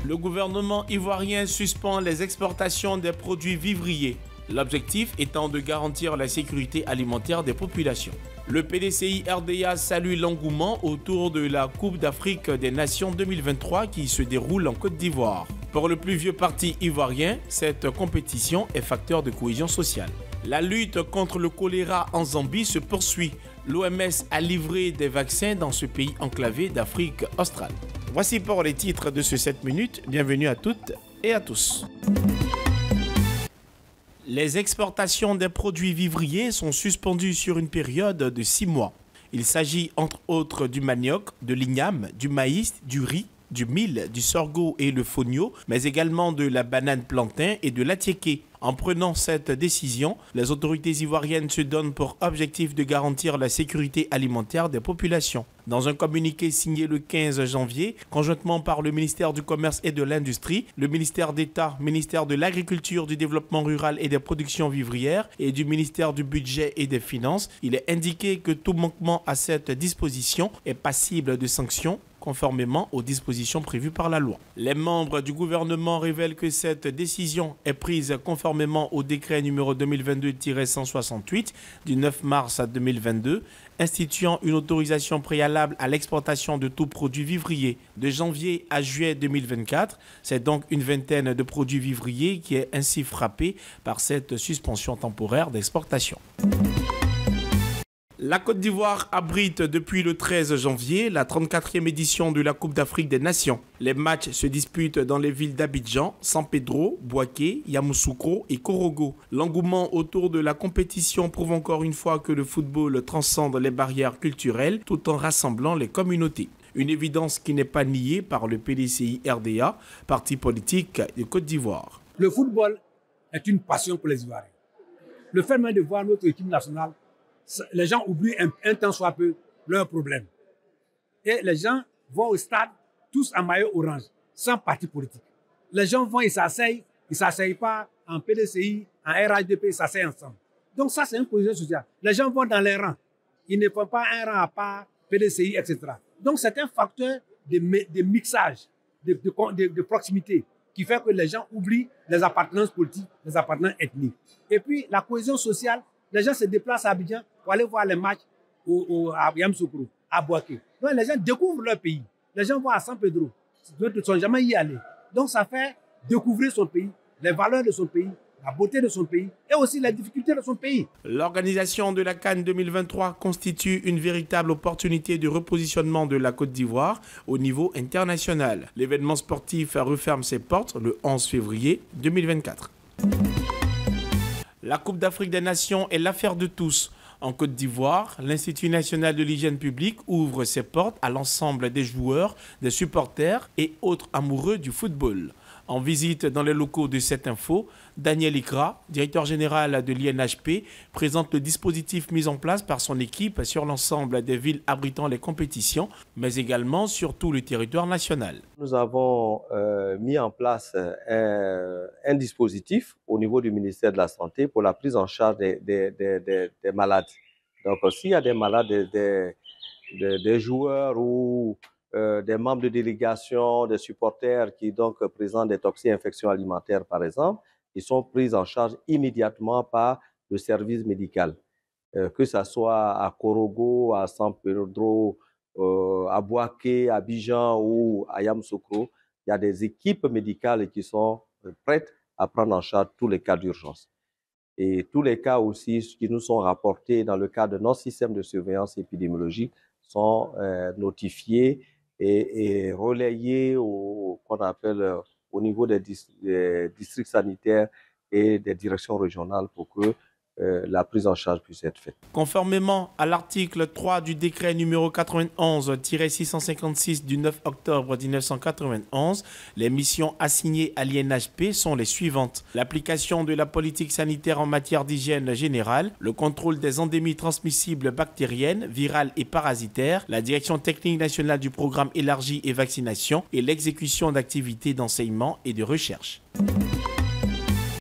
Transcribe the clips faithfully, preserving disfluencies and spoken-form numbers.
Le gouvernement ivoirien suspend les exportations des produits vivriers. L'objectif étant de garantir la sécurité alimentaire des populations. Le P D C I R D A salue l'engouement autour de la Coupe d'Afrique des Nations deux mille vingt-trois qui se déroule en Côte d'Ivoire. Pour le plus vieux parti ivoirien, cette compétition est facteur de cohésion sociale. La lutte contre le choléra en Zambie se poursuit. L'O M S a livré des vaccins dans ce pays enclavé d'Afrique australe. Voici pour les titres de ce sept minutes. Bienvenue à toutes et à tous. Les exportations des produits vivriers sont suspendues sur une période de six mois. Il s'agit entre autres du manioc, de l'igname, du maïs, du riz, du mil, du sorgho et le fonio, mais également de la banane plantain et de l'attiéké. En prenant cette décision, les autorités ivoiriennes se donnent pour objectif de garantir la sécurité alimentaire des populations. Dans un communiqué signé le quinze janvier, conjointement par le ministère du Commerce et de l'Industrie, le ministère d'État, ministère de l'Agriculture, du Développement rural et des productions vivrières et du ministère du Budget et des Finances, il est indiqué que tout manquement à cette disposition est passible de sanctions conformément aux dispositions prévues par la loi. Les membres du gouvernement révèlent que cette décision est prise conformément au décret numéro deux mille vingt-deux tiret cent soixante-huit du neuf mars deux mille vingt-deux instituant une autorisation préalable à l'exportation de tout produit vivrier. De janvier à juillet deux mille vingt-quatre, c'est donc une vingtaine de produits vivriers qui est ainsi frappée par cette suspension temporaire d'exportation. La Côte d'Ivoire abrite depuis le treize janvier la trente-quatrième édition de la Coupe d'Afrique des Nations. Les matchs se disputent dans les villes d'Abidjan, San Pedro, Bouaké, Yamoussoukro et Korogo. L'engouement autour de la compétition prouve encore une fois que le football transcende les barrières culturelles tout en rassemblant les communautés. Une évidence qui n'est pas niée par le P D C I R D A, parti politique de Côte d'Ivoire. Le football est une passion pour les Ivoiriens. Le fait même de voir notre équipe nationale, les gens oublient un, un temps soit peu leurs problèmes. Et les gens vont au stade tous en maillot orange, sans parti politique. Les gens vont, ils s'asseyent, ils ne s'asseyent pas en P D C I, en R H D P, ils s'asseyent ensemble. Donc ça, c'est une position sociale. Les gens vont dans les rangs. Ils ne font pas un rang à part, P D C I, et cetera. Donc c'est un facteur de, de mixage, de, de, de, de proximité, qui fait que les gens oublient les appartenances politiques, les appartenances ethniques. Et puis la cohésion sociale, les gens se déplacent à Abidjan pour aller voir les matchs au, au, à Yamoussoukro, à Bouaké. Donc les gens découvrent leur pays. Les gens vont à San Pedro. Ils ne sont jamais y allés. Donc ça fait découvrir son pays, les valeurs de son pays, la beauté de son pays et aussi les difficultés de son pays. L'organisation de la CAN deux mille vingt-trois constitue une véritable opportunité de repositionnement de la Côte d'Ivoire au niveau international. L'événement sportif referme ses portes le onze février deux mille vingt-quatre. La Coupe d'Afrique des Nations est l'affaire de tous. En Côte d'Ivoire, l'Institut national de l'hygiène publique ouvre ses portes à l'ensemble des joueurs, des supporters et autres amoureux du football. En visite dans les locaux de cette info, Daniel Ikra, directeur général de l'I N H P, présente le dispositif mis en place par son équipe sur l'ensemble des villes abritant les compétitions, mais également sur tout le territoire national. Nous avons euh, mis en place un, un dispositif au niveau du ministère de la Santé pour la prise en charge des, des, des, des, des malades. Donc, s'il y a des malades, des, des, des, des joueurs ou Euh, des membres de délégation, des supporters qui donc présentent des toxi-infections alimentaires par exemple, ils sont pris en charge immédiatement par le service médical. Euh, que ce soit à Korogo, à San Pedro, euh, à Bouaké, à Abidjan ou à Yamoussoukro, il y a des équipes médicales qui sont prêtes à prendre en charge tous les cas d'urgence. Et tous les cas aussi qui nous sont rapportés dans le cadre de notre système de surveillance épidémiologique sont euh, notifiés et, et relayés au, qu'on appelle, au niveau des, des districts sanitaires et des directions régionales pour que euh, la prise en charge puisse être faite. Conformément à l'article trois du décret numéro quatre-vingt-onze tiret six cent cinquante-six du neuf octobre mille neuf cent quatre-vingt-onze, les missions assignées à l'I N H P sont les suivantes. L'application de la politique sanitaire en matière d'hygiène générale, le contrôle des endémies transmissibles bactériennes, virales et parasitaires, la direction technique nationale du programme élargi et vaccination et l'exécution d'activités d'enseignement et de recherche.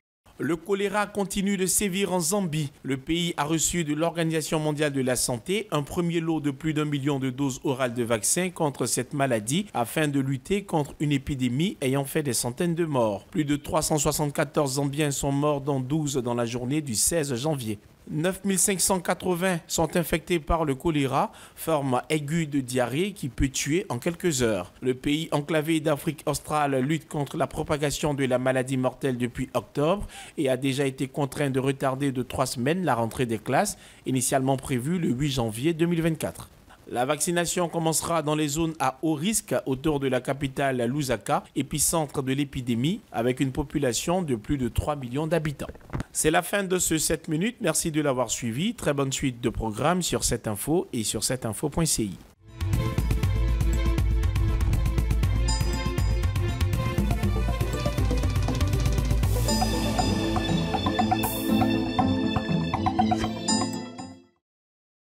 Le choléra continue de sévir en Zambie. Le pays a reçu de l'Organisation mondiale de la santé un premier lot de plus d'un million de doses orales de vaccins contre cette maladie afin de lutter contre une épidémie ayant fait des centaines de morts. Plus de trois cent soixante-quatorze Zambiens sont morts, dont douze dans la journée du seize janvier. neuf mille cinq cent quatre-vingts sont infectés par le choléra, forme aiguë de diarrhée qui peut tuer en quelques heures. Le pays enclavé d'Afrique australe lutte contre la propagation de la maladie mortelle depuis octobre et a déjà été contraint de retarder de trois semaines la rentrée des classes, initialement prévue le huit janvier deux mille vingt-quatre. La vaccination commencera dans les zones à haut risque autour de la capitale Lusaka, épicentre de l'épidémie, avec une population de plus de trois millions d'habitants. C'est la fin de ce sept minutes. Merci de l'avoir suivi. Très bonne suite de programmes sur sept info et sur sept info point c i.